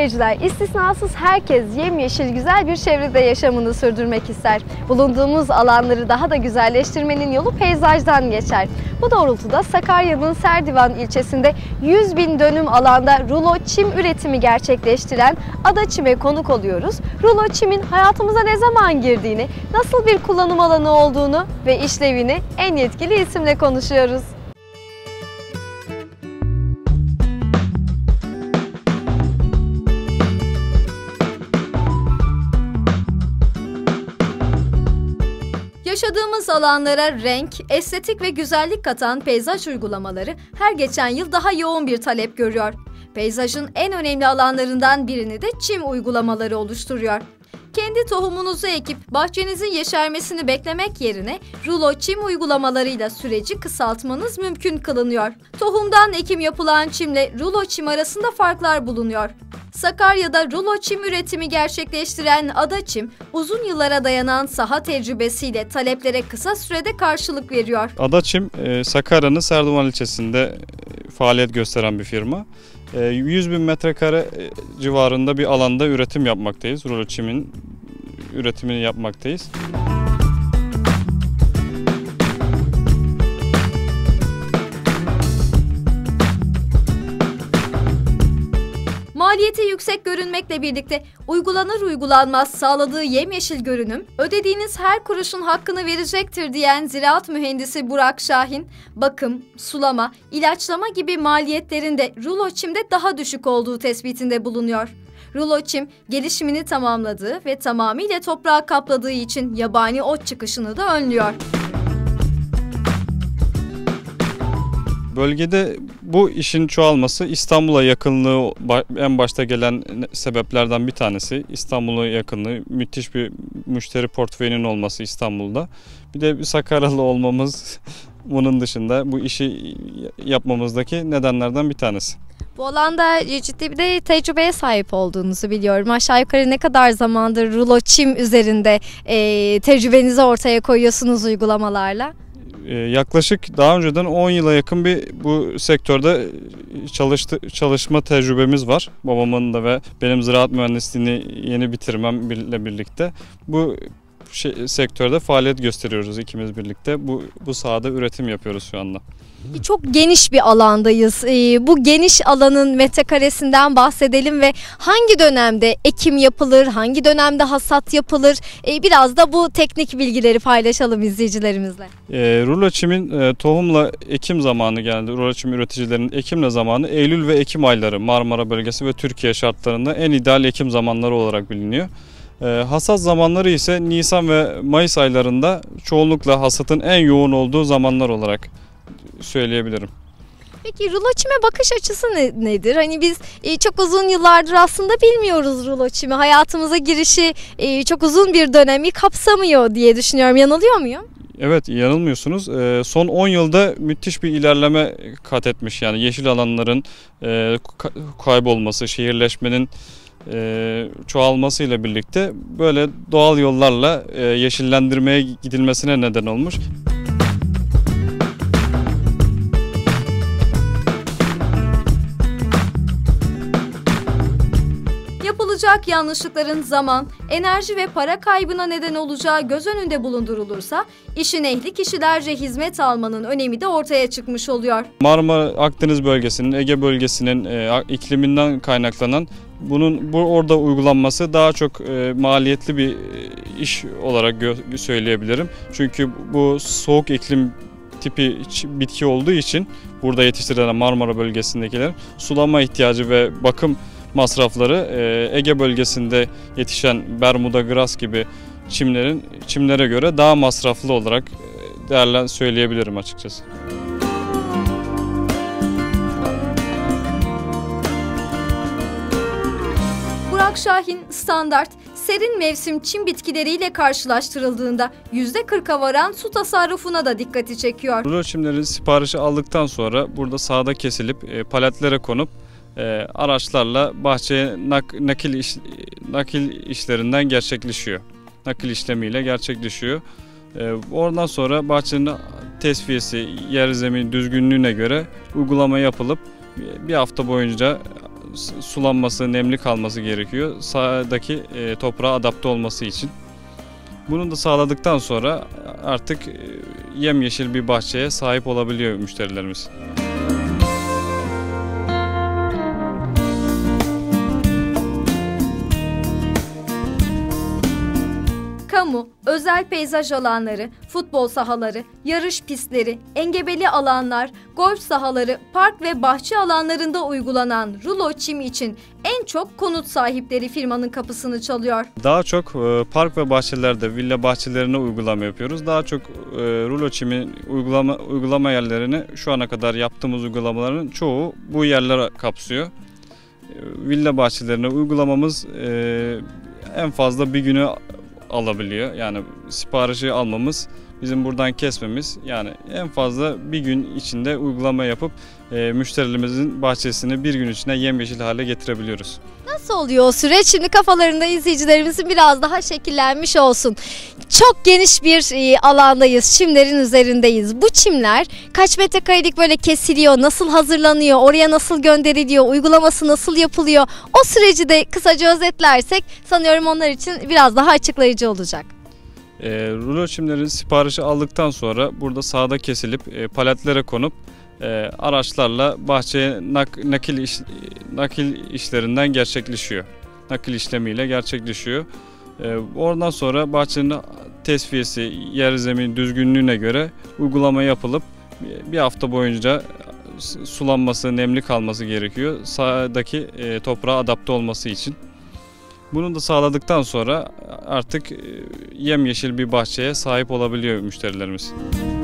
seyirciler, istisnasız herkes yemyeşil güzel bir çevrede yaşamını sürdürmek ister. Bulunduğumuz alanları daha da güzelleştirmenin yolu peyzajdan geçer. Bu doğrultuda Sakarya'nın Serdivan ilçesinde 100.000 dönüm alanda rulo çim üretimi gerçekleştiren Adaçim'e konuk oluyoruz. Rulo çimin hayatımıza ne zaman girdiğini, nasıl bir kullanım alanı olduğunu ve işlevini en yetkili isimle konuşuyoruz. Yaşadığımız alanlara renk, estetik ve güzellik katan peyzaj uygulamaları her geçen yıl daha yoğun bir talep görüyor. Peyzajın en önemli alanlarından birini de çim uygulamaları oluşturuyor. Kendi tohumunuzu ekip bahçenizin yeşermesini beklemek yerine rulo çim uygulamalarıyla süreci kısaltmanız mümkün kılınıyor. Tohumdan ekim yapılan çimle rulo çim arasında farklar bulunuyor. Sakarya'da rulo çim üretimi gerçekleştiren Adaçim, uzun yıllara dayanan saha tecrübesiyle taleplere kısa sürede karşılık veriyor. Adaçim, Sakarya'nın Serdivan ilçesinde faaliyet gösteren bir firma. 100.000 metrekare civarında bir alanda üretim yapmaktayız. Rulo çimin üretimini yapmaktayız. Maliyeti yüksek görünmekle birlikte uygulanır uygulanmaz sağladığı yemyeşil görünüm, ödediğiniz her kuruşun hakkını verecektir diyen ziraat mühendisi Burak Şahin, bakım, sulama, ilaçlama gibi maliyetlerin de rulo çimde daha düşük olduğu tespitinde bulunuyor. Rulo çim gelişimini tamamladığı ve tamamıyla toprağı kapladığı için yabani ot çıkışını da önlüyor. Bölgede bu işin çoğalması, İstanbul'a yakınlığı en başta gelen sebeplerden bir tanesi. İstanbul'a yakınlığı, müthiş bir müşteri portföyünün olması İstanbul'da. Bir de bir Sakaryalı olmamız bunun dışında bu işi yapmamızdaki nedenlerden bir tanesi. Bu alanda ciddi bir de tecrübeye sahip olduğunuzu biliyorum. Aşağı yukarı ne kadar zamandır rulo çim üzerinde tecrübenizi ortaya koyuyorsunuz uygulamalarla? Yaklaşık daha önceden 10 yıla yakın bu sektörde çalışma tecrübemiz var. Babamın da ve benim ziraat mühendisliğini yeni bitirmemle birlikte bu sektörde faaliyet gösteriyoruz ikimiz birlikte. Bu sahada üretim yapıyoruz şu anda. Çok geniş bir alandayız. Bu geniş alanın metrekaresinden bahsedelim ve hangi dönemde ekim yapılır, hangi dönemde hasat yapılır? Biraz da bu teknik bilgileri paylaşalım izleyicilerimizle. Rulo çimin tohumla ekim zamanı geldi. Rulo çim üreticilerinin ekimle zamanı Eylül ve Ekim ayları Marmara bölgesi ve Türkiye şartlarında en ideal ekim zamanları olarak biliniyor. Hasat zamanları ise Nisan ve Mayıs aylarında çoğunlukla hasatın en yoğun olduğu zamanlar olarak söyleyebilirim. Peki rulo çime bakış açısı nedir? Hani biz çok uzun yıllardır aslında bilmiyoruz rulo çimi. Hayatımıza girişi çok uzun bir dönemi kapsamıyor diye düşünüyorum. Yanılıyor muyum? Evet, yanılmıyorsunuz. Son 10 yılda müthiş bir ilerleme kat etmiş. Yani yeşil alanların kaybolması, şehirleşmenin çoğalmasıyla birlikte böyle doğal yollarla yeşillendirmeye gidilmesine neden olmuş. Yapılacak yanlışlıkların zaman, enerji ve para kaybına neden olacağı göz önünde bulundurulursa, işin ehli kişilerce hizmet almanın önemi de ortaya çıkmış oluyor. Marmara Akdeniz bölgesinin, Ege bölgesinin ikliminden kaynaklanan orada uygulanması daha çok maliyetli bir iş olarak söyleyebilirim. Çünkü bu soğuk iklim tipi bitki olduğu için burada yetiştirilen Marmara bölgesindekiler sulama ihtiyacı ve bakım masrafları Ege bölgesinde yetişen Bermuda Grass gibi çimlere göre daha masraflı olarak söyleyebilirim açıkçası. Burak Şahin, standart, serin mevsim çim bitkileriyle karşılaştırıldığında %40'a varan su tasarrufuna da dikkati çekiyor. Rulo çimlerin siparişi aldıktan sonra burada sahada kesilip paletlere konup araçlarla bahçeye nakil işlerinden gerçekleşiyor. Nakil işlemiyle gerçekleşiyor. Oradan sonra bahçenin tesfiyesi, yer zemin düzgünlüğüne göre uygulama yapılıp bir hafta boyunca sulanması, nemli kalması gerekiyor. Sahadaki toprağa adapte olması için. Bunu da sağladıktan sonra artık yemyeşil bir bahçeye sahip olabiliyor müşterilerimiz. Kamu, özel peyzaj alanları, futbol sahaları, yarış pistleri, engebeli alanlar, golf sahaları, park ve bahçe alanlarında uygulanan rulo çim için en çok konut sahipleri firmanın kapısını çalıyor. Daha çok park ve bahçelerde, villa bahçelerine uygulama yapıyoruz. Daha çok rulo çimin uygulama yerlerini şu ana kadar yaptığımız uygulamaların çoğu bu yerlere kapsıyor. Villa bahçelerine uygulamamız en fazla bir günü alabiliyor. Yani siparişi almamız, bizim buradan kesmemiz, yani en fazla bir gün içinde uygulama yapıp müşterilerimizin bahçesini bir gün içinde yemyeşil hale getirebiliyoruz. Nasıl oluyor o süreç? Şimdi kafalarında izleyicilerimizin biraz daha şekillenmiş olsun. Çok geniş bir alandayız, çimlerin üzerindeyiz. Bu çimler kaç metrekarelik böyle kesiliyor, nasıl hazırlanıyor, oraya nasıl gönderiliyor, uygulaması nasıl yapılıyor? O süreci de kısaca özetlersek sanıyorum onlar için biraz daha açıklayıcı olacak. Rulo çimlerin siparişi aldıktan sonra burada sahada kesilip paletlere konup araçlarla bahçeye nakil işlerinden gerçekleşiyor. Nakil işlemiyle gerçekleşiyor. Oradan sonra bahçenin tesviyesi, yer zemin düzgünlüğüne göre uygulama yapılıp bir hafta boyunca sulanması, nemli kalması gerekiyor. Sahadaki toprağa adapte olması için. Bunu da sağladıktan sonra artık yemyeşil bir bahçeye sahip olabiliyor müşterilerimiz.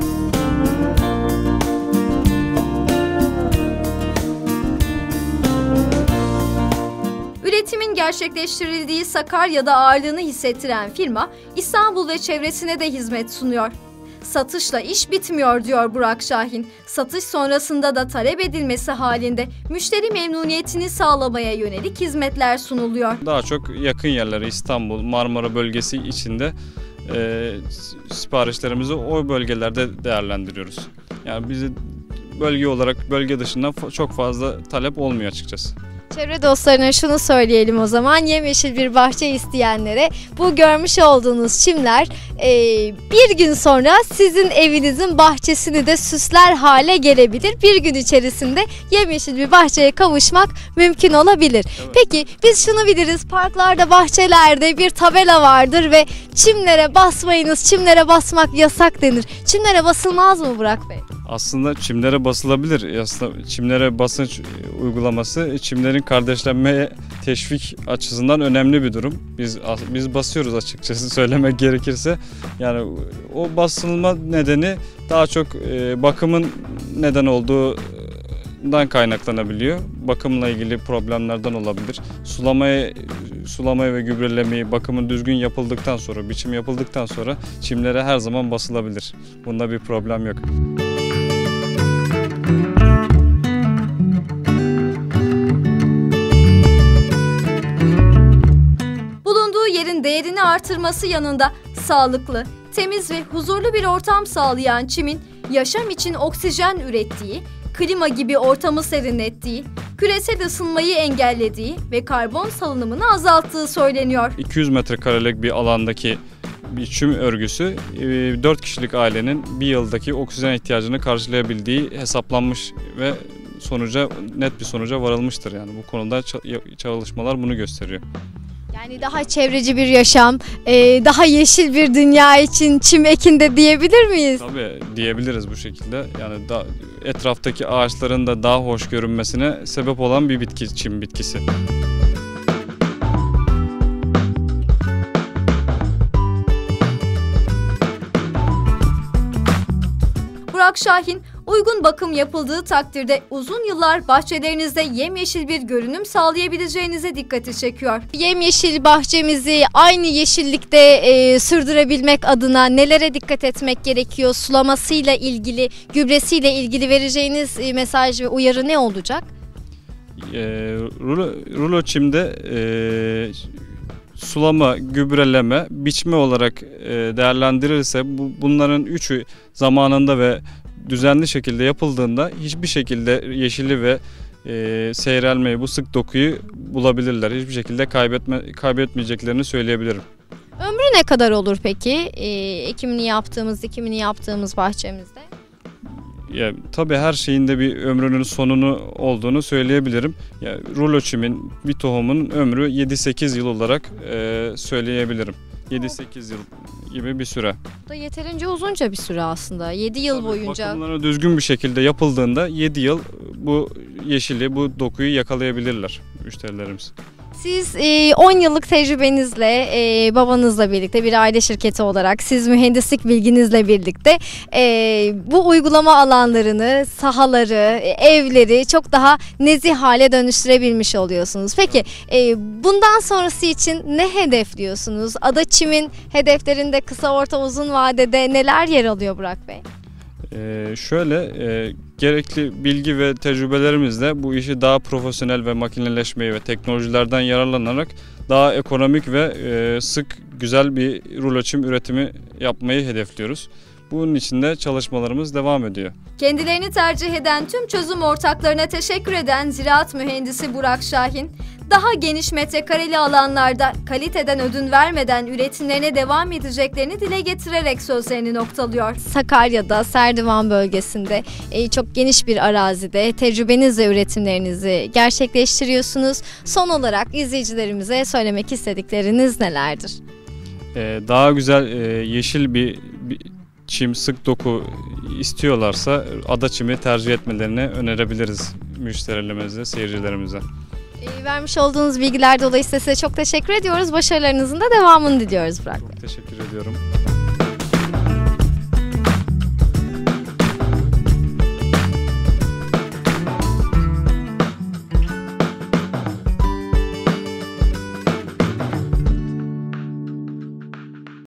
Üretimin gerçekleştirildiği Sakarya'da ağırlığını hissettiren firma İstanbul ve çevresine de hizmet sunuyor. Satışla iş bitmiyor diyor Burak Şahin. Satış sonrasında da talep edilmesi halinde müşteri memnuniyetini sağlamaya yönelik hizmetler sunuluyor. Daha çok yakın yerlere, İstanbul, Marmara bölgesi içinde siparişlerimizi o bölgelerde değerlendiriyoruz. Yani bizi bölge olarak bölge dışından çok fazla talep olmuyor açıkçası. Çevre dostlarına şunu söyleyelim o zaman, yemyeşil bir bahçe isteyenlere bu görmüş olduğunuz çimler bir gün sonra sizin evinizin bahçesini de süsler hale gelebilir. Bir gün içerisinde yemyeşil bir bahçeye kavuşmak mümkün olabilir. Evet. Peki biz şunu biliriz, parklarda, bahçelerde bir tabela vardır ve çimlere basmayınız, çimlere basmak yasak denir. Çimlere basılmaz mı Burak Bey? Aslında çimlere basılabilir. Aslında çimlere basınç uygulaması çimlerin kardeşlenmeye teşvik açısından önemli bir durum. Biz basıyoruz açıkçası söylemek gerekirse. Yani o basılma nedeni daha çok bakımın neden olduğundan kaynaklanabiliyor. Bakımla ilgili problemlerden olabilir. Sulamayı ve gübrelemeyi, bakımın düzgün yapıldıktan sonra, biçim yapıldıktan sonra çimlere her zaman basılabilir. Bunda bir problem yok. Değerini artırması yanında sağlıklı, temiz ve huzurlu bir ortam sağlayan çimin yaşam için oksijen ürettiği, klima gibi ortamı serinlettiği, küresel ısınmayı engellediği ve karbon salınımını azalttığı söyleniyor. 200 metrekarelik bir alandaki bir çim örgüsü 4 kişilik ailenin bir yıldaki oksijen ihtiyacını karşılayabildiği hesaplanmış ve net bir sonuca varılmıştır. Yani bu konuda çalışmalar bunu gösteriyor. Yani daha çevreci bir yaşam, daha yeşil bir dünya için çim ekin de diyebilir miyiz? Tabii diyebiliriz bu şekilde. Yani etraftaki ağaçların da daha hoş görünmesine sebep olan bir bitki, çim bitkisi. Burak Şahin, uygun bakım yapıldığı takdirde uzun yıllar bahçelerinizde yemyeşil bir görünüm sağlayabileceğinize dikkati çekiyor. Yemyeşil bahçemizi aynı yeşillikte sürdürebilmek adına nelere dikkat etmek gerekiyor? Sulamasıyla ilgili, gübresiyle ilgili vereceğiniz mesaj ve uyarı ne olacak? Rulo çimde sulama, gübreleme, biçme olarak değerlendirilirse bunların üçü zamanında ve düzenli şekilde yapıldığında hiçbir şekilde yeşili ve seyrelmeyi, bu sık dokuyu bulabilirler. Hiçbir şekilde kaybetmeyeceklerini söyleyebilirim. Ömrü ne kadar olur peki ekimini yaptığımız bahçemizde? Ya, tabii her şeyin de bir ömrünün sonunu olduğunu söyleyebilirim. Ya, rulo çimin, bir tohumun ömrü 7-8 yıl olarak söyleyebilirim. 7-8 yıl gibi bir süre. Bu da yeterince uzunca bir süre aslında. 7 yıl Tabii, boyunca. bakımlarına düzgün bir şekilde yapıldığında 7 yıl bu yeşili, bu dokuyu yakalayabilirler müşterilerimiz. Siz 10 yıllık tecrübenizle, babanızla birlikte bir aile şirketi olarak, siz mühendislik bilginizle birlikte bu uygulama alanlarını, sahaları, evleri çok daha nezih hale dönüştürebilmiş oluyorsunuz. Peki bundan sonrası için ne hedefliyorsunuz? Adaçim'in hedeflerinde kısa, orta, uzun vadede neler yer alıyor Burak Bey? Gerekli bilgi ve tecrübelerimizle bu işi daha profesyonel ve makineleşmeyi ve teknolojilerden yararlanarak daha ekonomik ve sık, güzel bir rulo çim üretimi yapmayı hedefliyoruz. Bunun için de çalışmalarımız devam ediyor. Kendilerini tercih eden tüm çözüm ortaklarına teşekkür eden ziraat mühendisi Burak Şahin, daha geniş metrekareli alanlarda kaliteden ödün vermeden üretimlerine devam edeceklerini dile getirerek sözlerini noktalıyor. Sakarya'da, Serdivan bölgesinde çok geniş bir arazide tecrübenizle üretimlerinizi gerçekleştiriyorsunuz. Son olarak izleyicilerimize söylemek istedikleriniz nelerdir? Daha güzel yeşil bir çim, sık doku istiyorlarsa adaçimi tercih etmelerini önerebiliriz müşterilerimize, seyircilerimize. Vermiş olduğunuz bilgiler dolayısıyla size çok teşekkür ediyoruz. Başarılarınızın da devamını diliyoruz Burak Bey. Çok teşekkür ediyorum.